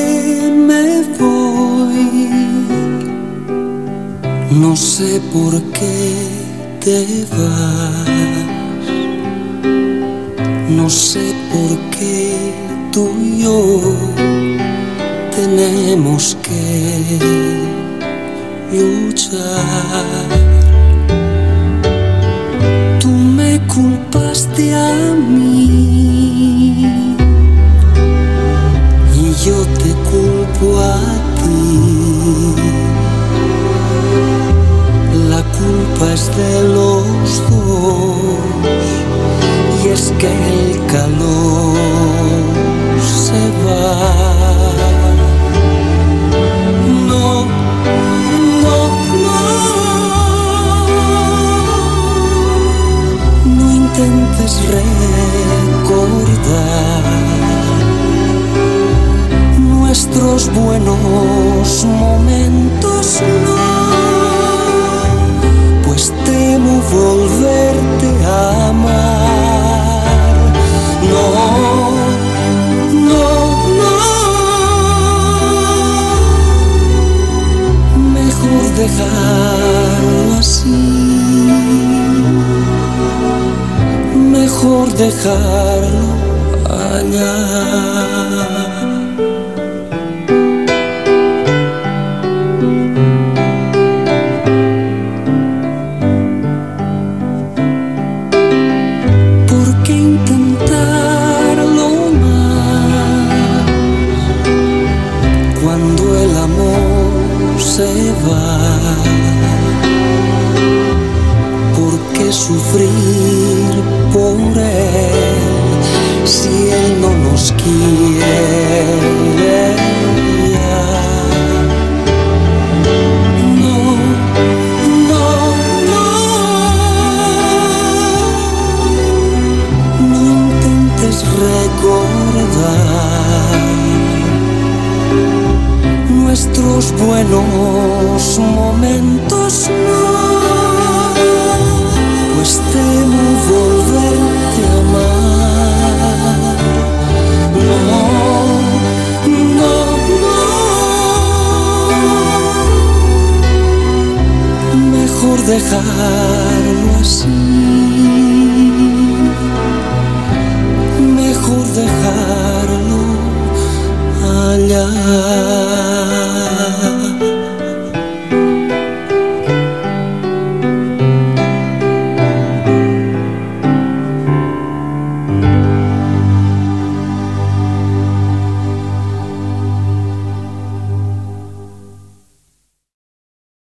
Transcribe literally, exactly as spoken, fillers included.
me voy, no sé por qué te vas, no sé por qué tú y yo tenemos que luchar. Tú me culpaste a mí y yo te culpo a ti. La culpa es de los dos y es que el calor se va. No, no, no, no intentes recordar nuestros buenos momentos, no, pues temo volverte a amar. No, no, no, mejor dejarlo así, mejor dejarlo allá. Cuando el amor se va, ¿por qué sufrir por él si él no nos quiere ya? No, no, no, no intentes recordar nuestros buenos momentos, no, pues temo volverte a amar. No, no, no, mejor dejarlo así, mejor dejarlo allá.